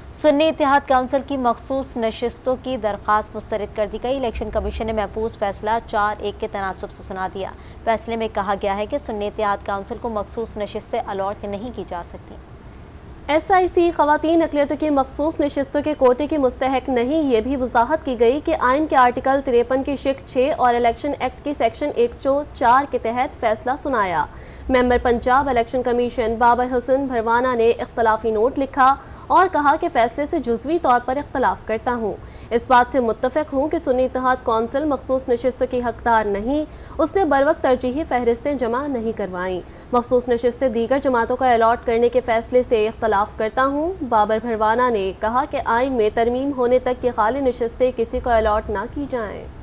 सुन्नी इत्तेहाद council की मखसूस नशिस्तों की दरख्वास्त मुस्तरद कर दी गई। इलेक्शन कमीशन ने महफूज फैसला 4-1 के तनासुब से सुना दिया। फैसले में कहा गया है कि सुन्नी इत्तेहाद काउंसिल को मखसूस नशिस्तें अलॉट नहीं की जा सकती। SIC ख़वातीन अक़लियतों की मखसूस नशिस्तों के कोटे की मुस्तहक नहीं, ये भी वजाहत की गई कि आइन के आर्टिकल 53 की शिक 6 और इलेक्शन एक्ट की सेक्शन 104 के तहत फैसला सुनाया। Member Punjab election commission Babar Hussain Bharwana ने इख्तलाफी नोट लिखा और कहा कि फैसले से जुज़वी तौर पर इख्तलाफ करता हूँ। इस बात से मुत्तफ़िक हूँ कि सुन्नी इत्तेहाद कौंसिल मखसूस नशिस्तों की हकदार नहीं, उसने बरवक्त तरजीही फहरिस्तें जमा नहीं करवाईं। मखसूस नशिस्तें दीगर जमातों का अलॉट करने के फैसले से इख्तलाफ करता हूँ। बाबर भरवाना ने कहा कि आइन में तरमीम होने तक की खाली नशिस्तें किसी को अलॉट ना की जाएँ।